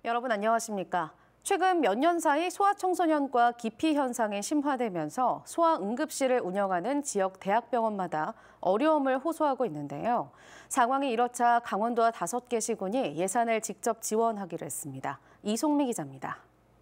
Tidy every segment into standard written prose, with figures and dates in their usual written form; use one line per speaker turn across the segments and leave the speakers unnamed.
여러분 안녕하십니까? 최근 몇 년 사이 소아청소년과 기피 현상이 심화되면서 소아응급실을 운영하는 지역 대학병원마다 어려움을 호소하고 있는데요. 상황이 이렇자 강원도와 5개 시군이 예산을 직접 지원하기로 했습니다. 이송미 기자입니다.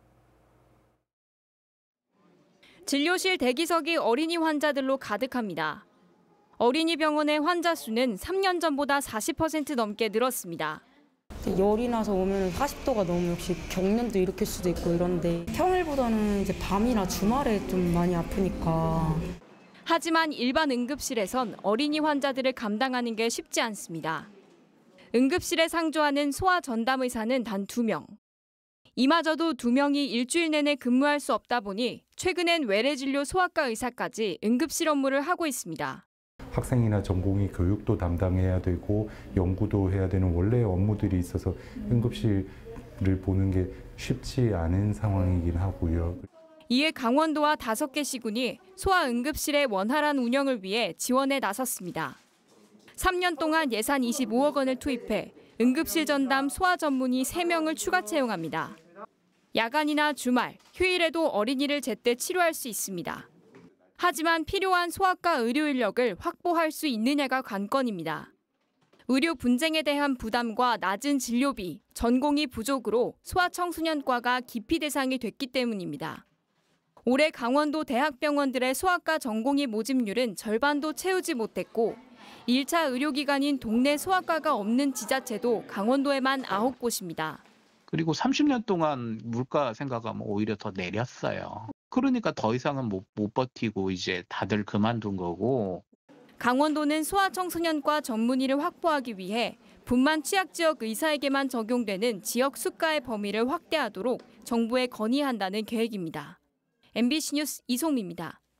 진료실 대기석이 어린이 환자들로 가득합니다. 어린이 병원의 환자 수는 3년 전보다 40% 넘게 늘었습니다.
열이 나서 오면 40도가 넘으면 역시 경련도 일으킬 수도 있고 이런데 평일보다는 이제 밤이나 주말에 좀 많이 아프니까.
하지만 일반 응급실에선 어린이 환자들을 감당하는 게 쉽지 않습니다. 응급실에 상주하는 소아 전담 의사는 단 2명. 이마저도 2명이 일주일 내내 근무할 수 없다 보니 최근엔 외래진료 소아과 의사까지 응급실 업무를 하고 있습니다.
학생이나 전공의 교육도 담당해야 되고 연구도 해야 되는 원래 업무들이 있어서 응급실을 보는 게 쉽지 않은 상황이긴 하고요.
이에 강원도와 5개 시군이 소아응급실의 원활한 운영을 위해 지원에 나섰습니다. 3년 동안 예산 25억 원을 투입해 응급실 전담 소아 전문의 3명을 추가 채용합니다. 야간이나 주말, 휴일에도 어린이를 제때 치료할 수 있습니다. 하지만 필요한 소아과 의료 인력을 확보할 수 있느냐가 관건입니다. 의료 분쟁에 대한 부담과 낮은 진료비, 전공의 부족으로 소아청소년과가 기피 대상이 됐기 때문입니다. 올해 강원도 대학병원들의 소아과 전공의 모집률은 절반도 채우지 못했고 1차 의료기관인 동네 소아과가 없는 지자체도 강원도에만 9곳입니다.
그리고 30년 동안 물가 생각하면 오히려 더 내렸어요. 그러니까 더 이상은 못 버티고 이제 다들 그만둔 거고.
강원도는 소아청소년과 전문의를 확보하기 위해 분만 취약지역 의사에게만 적용되는 지역 수가의 범위를 확대하도록 정부에 건의한다는 계획입니다. MBC 뉴스 이송미입니다.